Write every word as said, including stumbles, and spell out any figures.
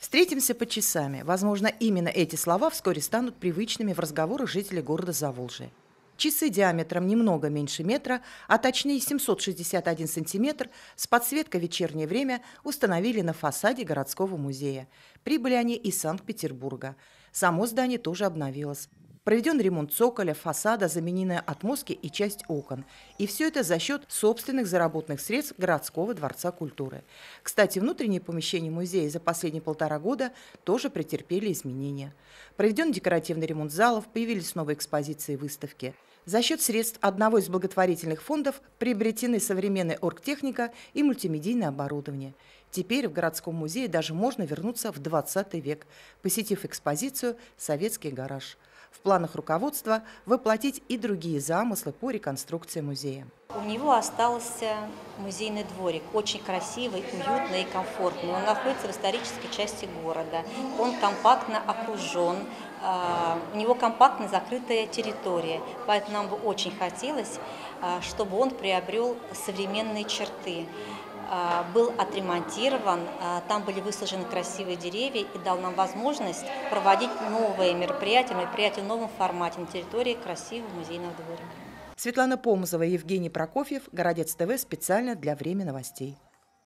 Встретимся под часами. Возможно, именно эти слова вскоре станут привычными в разговорах жителей города Заволжье. Часы диаметром немного меньше метра, а точнее семьсот шестьдесят один сантиметр, с подсветкой в вечернее время установили на фасаде городского музея. Прибыли они из Санкт-Петербурга. Само здание тоже обновилось. Проведен ремонт цоколя, фасада, заменены отмостки и часть окон. И все это за счет собственных заработанных средств городского дворца культуры. Кстати, внутренние помещения музея за последние полтора года тоже претерпели изменения. Проведен декоративный ремонт залов, появились новые экспозиции и выставки. За счет средств одного из благотворительных фондов приобретены современная оргтехника и мультимедийное оборудование. Теперь в городском музее даже можно вернуться в двадцатый век, посетив экспозицию «Советский гараж». В планах руководства воплотить и другие замыслы по реконструкции музея. У него остался музейный дворик, очень красивый, уютный и комфортный. Он находится в исторической части города, он компактно окружен, у него компактно закрытая территория, поэтому нам бы очень хотелось, чтобы он приобрел современные черты. Был отремонтирован, там были высажены красивые деревья и дал нам возможность проводить новые мероприятия, мероприятия в новом формате на территории красивого музейного дворика. Светлана Помазова и Евгений Прокофьев, Городец ТВ, специально для «Время новостей».